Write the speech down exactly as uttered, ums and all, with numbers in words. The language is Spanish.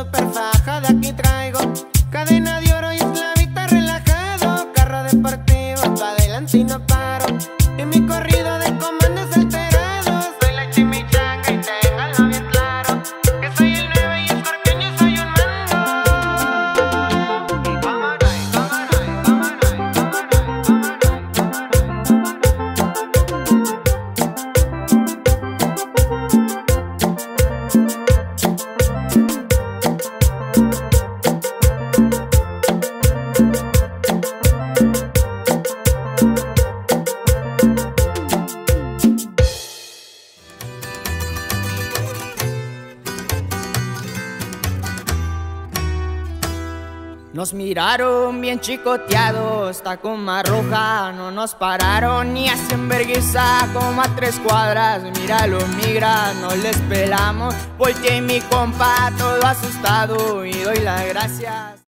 super faja, de aquí traigo cadena de oro y esclavita relajado. Carro deportivo, pa' adelante y no paro, y mi corrido de comandos alterados. Soy la chimichanga y téngalo bien claro, que soy el nueve y escorpión, yo soy un mango. Y vámonos, vámonos, vámonos, Nos miraron bien chicoteados, Tacoma roja, no nos pararon ni hacen vergüenza como a tres cuadras. Míralo, migra, no les pelamos. Volteé mi compa todo asustado y doy las gracias.